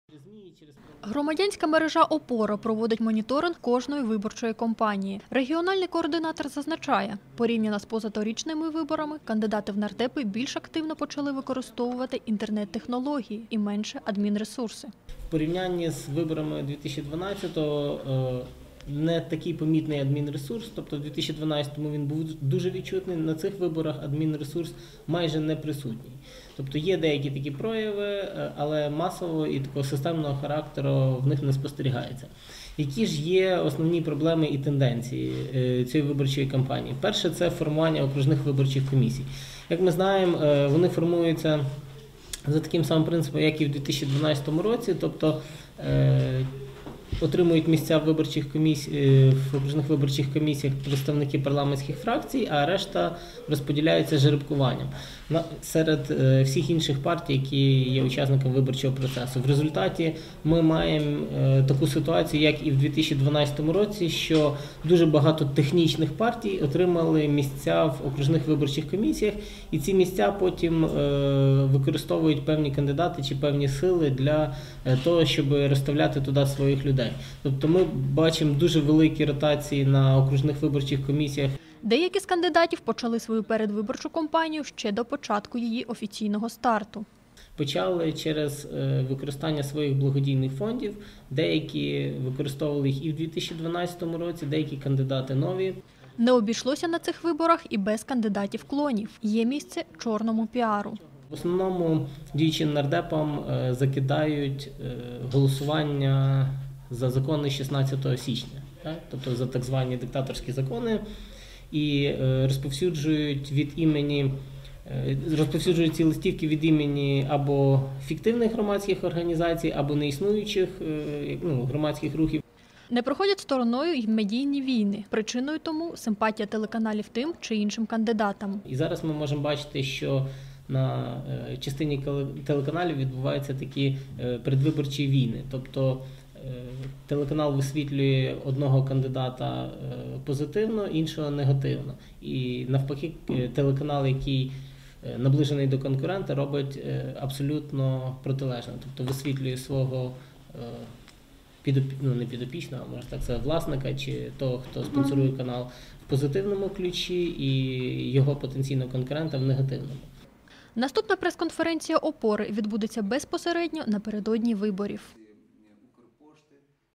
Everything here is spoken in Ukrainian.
Громадянська мережа «Опора» проводить моніторинг кожної виборчої кампанії. Регіональний координатор зазначає, порівняно з позаторічними виборами, кандидати в нардепи більш активно почали використовувати інтернет-технології і менше адмінресурси. В порівнянні з виборами 2012-го не такий помітний адмінресурс, тобто в 2012-му він був дуже відчутний, на цих виборах адмінресурс майже не присутній. Тобто є деякі такі прояви, але масового і такого системного характеру в них не спостерігається. Які ж є основні проблеми і тенденції цієї виборчої кампанії? Перше – це формування окружних виборчих комісій. Як ми знаємо, вони формуються за таким самим принципом, як і в 2012 році, тобто отримують місця в окружних виборчих комісіях представники парламентських фракцій, а решта розподіляються жеребкуванням серед всіх інших партій, які є учасниками виборчого процесу. В результаті ми маємо таку ситуацію, як і в 2012 році, що дуже багато технічних партій отримали місця в окружних виборчих комісіях, і ці місця потім використовують певні кандидати чи певні сили для того, щоб розставляти туди своїх людей. Тобто ми бачимо дуже великі ротації на окружних виборчих комісіях. Деякі з кандидатів почали свою передвиборчу кампанію ще до початку її офіційного старту. Почали через використання своїх благодійних фондів, деякі використовували їх і в 2012 році, деякі кандидати нові. Не обійшлося на цих виборах і без кандидатів-клонів. Є місце чорному піару. В основному діючим нардепам закидають голосування за закони 16 січня, тобто за так звані диктаторські закони, і розповсюджують ці листівки від імені або фіктивних громадських організацій, або неіснуючих громадських рухів. Не проходять стороною й медійні війни. Причиною тому симпатія телеканалів тим чи іншим кандидатам. І зараз ми можемо бачити, що на частині телеканалів відбуваються такі передвиборчі війни. Тобто телеканал висвітлює одного кандидата позитивно, іншого негативно. І навпаки, телеканал, який наближений до конкурента, робить абсолютно протилежне. Тобто висвітлює свого не підопічного, а може так сказати, власника чи того, хто спонсорує канал в позитивному ключі, і його потенційного конкурента в негативному. Наступна прес-конференція «Опори» відбудеться безпосередньо напередодні виборів.